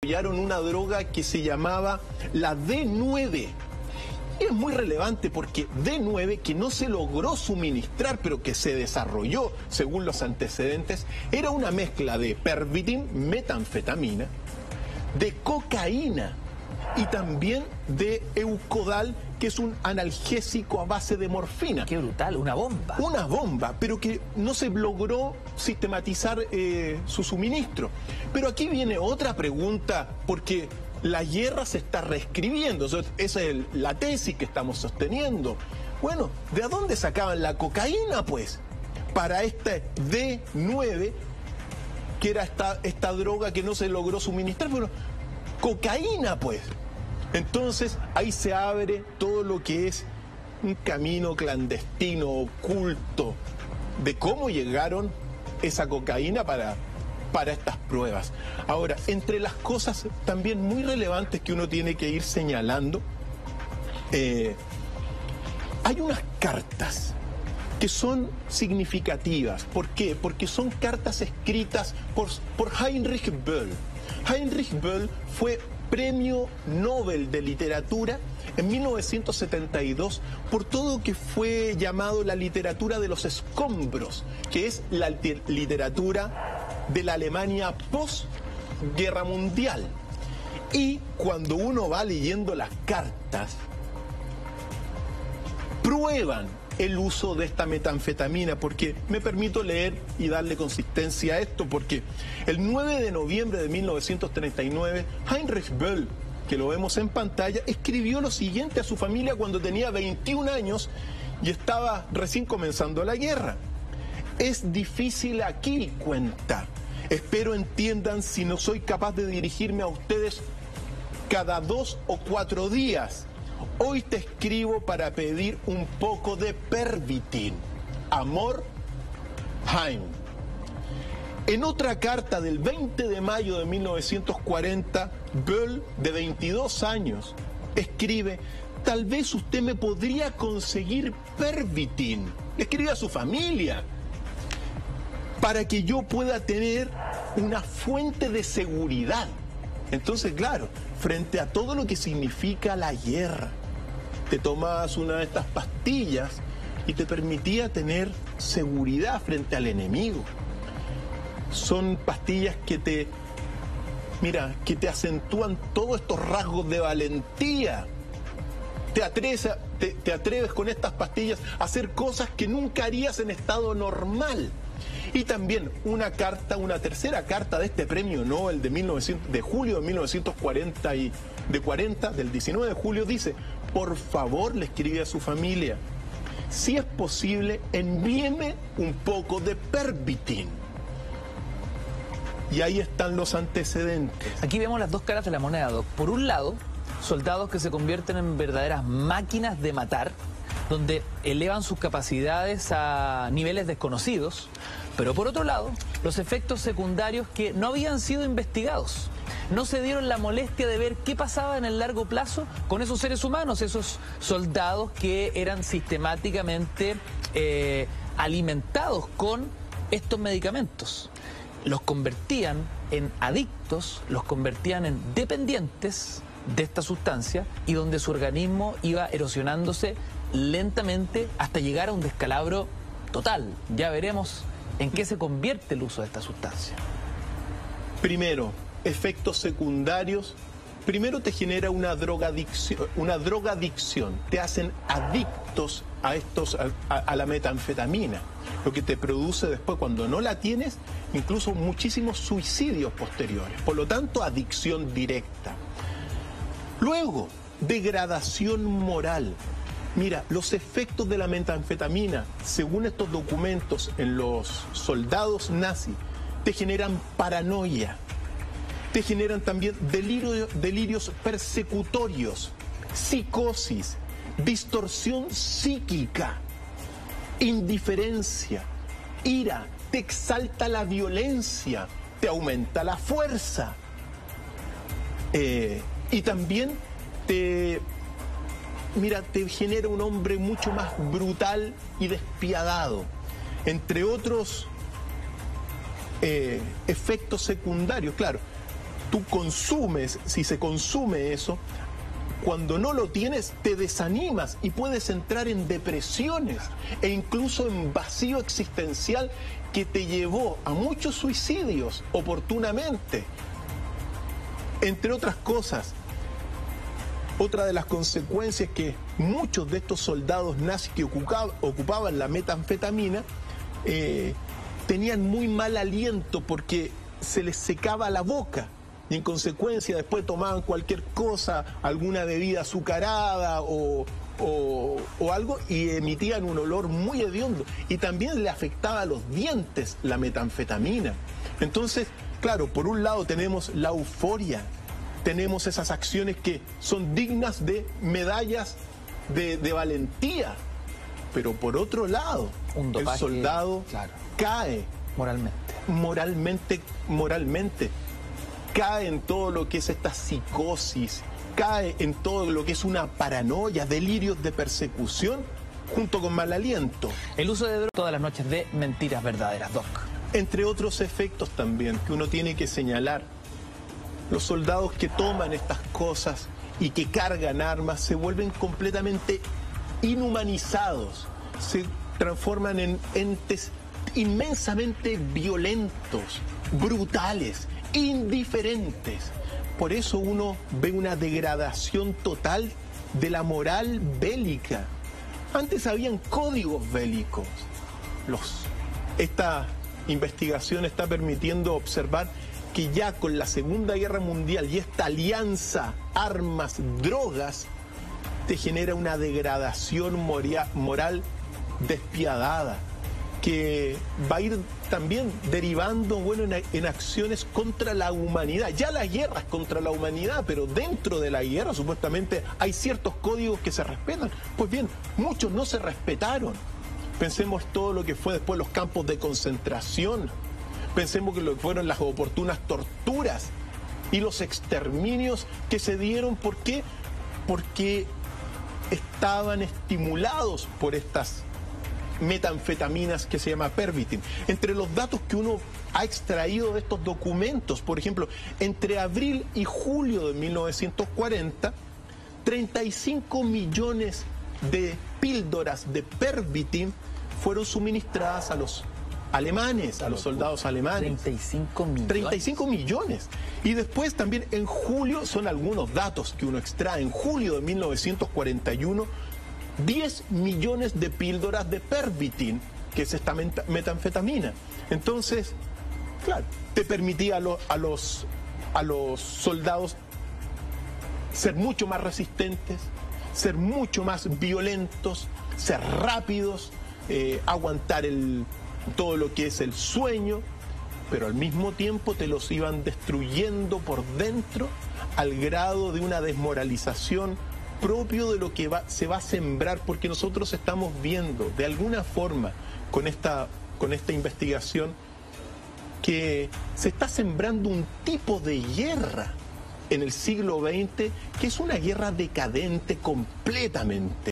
desarrollaron una droga que se llamaba la D9. Es muy relevante porque D9, que no se logró suministrar, pero que se desarrolló según los antecedentes, era una mezcla de pervitin, metanfetamina, de cocaína y también de Eukodal, que es un analgésico a base de morfina. ¡Qué brutal! Una bomba. Una bomba, pero que no se logró sistematizar su suministro. Pero aquí viene otra pregunta, porque la guerra se está reescribiendo. Esa es la tesis que estamos sosteniendo. Bueno, ¿de dónde sacaban la cocaína, pues? Para este D9, que era esta droga que no se logró suministrar. Bueno, cocaína, pues. Entonces, ahí se abre todo lo que es un camino clandestino, oculto, de cómo llegaron esa cocaína para estas pruebas. Ahora, entre las cosas también muy relevantes que uno tiene que ir señalando, hay unas cartas que son significativas. ¿Por qué? Porque son cartas escritas por Heinrich Böll. Heinrich Böll fue Premio Nobel de Literatura en 1972 por todo lo que fue llamado la literatura de los escombros, que es la literatura de la Alemania post-guerra mundial. Y cuando uno va leyendo las cartas, prueban el uso de esta metanfetamina, porque me permito leer y darle consistencia a esto, porque el 9 de noviembre de 1939, Heinrich Böll, que lo vemos en pantalla, escribió lo siguiente a su familia cuando tenía 21 años y estaba recién comenzando la guerra. Es difícil aquí, cuenta. Espero entiendan si no soy capaz de dirigirme a ustedes cada 2 o 4 días. Hoy te escribo para pedir un poco de pervitin. Amor, Hein. En otra carta del 20 de mayo de 1940, Böll, de 22 años, escribe: tal vez usted me podría conseguir pervitin. Le escribe a su familia, para que yo pueda tener una fuente de seguridad. Entonces, claro, frente a todo lo que significa la guerra, te tomabas una de estas pastillas y te permitía tener seguridad frente al enemigo. Son pastillas que te acentúan todos estos rasgos de valentía. Te atreves con estas pastillas a hacer cosas que nunca harías en estado normal. Y también una tercera carta de este premio Nobel de julio de 1940 del 19 de julio, dice: por favor, le escribe a su familia, si es posible, envíeme un poco de pervitin. Y ahí están los antecedentes. Aquí vemos las dos caras de la moneda, Doc. Por un lado, soldados que se convierten en verdaderas máquinas de matar, donde elevan sus capacidades a niveles desconocidos. Pero por otro lado, los efectos secundarios que no habían sido investigados. No se dieron la molestia de ver qué pasaba en el largo plazo con esos seres humanos, esos soldados que eran sistemáticamente alimentados con estos medicamentos. Los convertían en adictos, los convertían en dependientes de esta sustancia, y donde su organismo iba erosionándose lentamente hasta llegar a un descalabro total. Ya veremos en qué se convierte el uso de esta sustancia. Primero, efectos secundarios. Primero te genera una drogadicción, te hacen adictos a la metanfetamina, lo que te produce después, cuando no la tienes, incluso muchísimos suicidios posteriores. Por lo tanto, adicción directa. Luego, degradación moral. Mira, los efectos de la metanfetamina, según estos documentos en los soldados nazis, te generan paranoia, te generan también delirios persecutorios, psicosis, distorsión psíquica, indiferencia, ira, te exalta la violencia, te aumenta la fuerza, y también te genera un hombre mucho más brutal y despiadado, entre otros efectos secundarios. Claro, tú consumes, si se consume eso, cuando no lo tienes te desanimas y puedes entrar en depresiones e incluso en vacío existencial que te llevó a muchos suicidios oportunamente. Entre otras cosas, otra de las consecuencias que muchos de estos soldados nazis que ocupaban la metanfetamina tenían muy mal aliento porque se les secaba la boca y en consecuencia después tomaban cualquier cosa, alguna bebida azucarada o algo y emitían un olor muy hediondo y también le afectaba a los dientes la metanfetamina. Entonces, claro, por un lado tenemos la euforia, tenemos esas acciones que son dignas de medallas de valentía, pero por otro lado, un dopaje, el soldado cae moralmente, cae en todo lo que es esta psicosis, cae en todo lo que es una paranoia, delirios de persecución, junto con mal aliento. El uso de drogas todas las noches de mentiras verdaderas, Doc. Entre otros efectos también que uno tiene que señalar, los soldados que toman estas cosas y que cargan armas se vuelven completamente inhumanizados, se transforman en entes inmensamente violentos, brutales, indiferentes. Por eso uno ve una degradación total de la moral bélica. Antes habían códigos bélicos. Esta investigación está permitiendo observar que ya con la Segunda Guerra Mundial y esta alianza armas-drogas te genera una degradación moral despiadada, que va a ir también derivando en acciones contra la humanidad. Ya la guerra es contra la humanidad, pero dentro de la guerra supuestamente hay ciertos códigos que se respetan. Pues bien, muchos no se respetaron. Pensemos todo lo que fue después los campos de concentración. Pensemos que lo que fueron las oportunas torturas y los exterminios que se dieron. ¿Por qué? Porque estaban estimulados por estas metanfetaminas que se llama Pervitin. Entre los datos que uno ha extraído de estos documentos, por ejemplo, entre abril y julio de 1940, 35 millones de píldoras de Pervitin fueron suministradas a los alemanes, a los soldados alemanes. 35 millones. 35 millones. Y después también en julio, son algunos datos que uno extrae, en julio de 1941, 10 millones de píldoras de Pervitin, que es esta metanfetamina. Entonces, claro, te permitía a los soldados ser mucho más resistentes, ser mucho más violentos, ser rápidos, aguantar todo lo que es el sueño, pero al mismo tiempo te los iban destruyendo por dentro al grado de una desmoralización propio de lo que se va a sembrar, porque nosotros estamos viendo de alguna forma con esta investigación que se está sembrando un tipo de guerra en el siglo XX que es una guerra decadente completamente.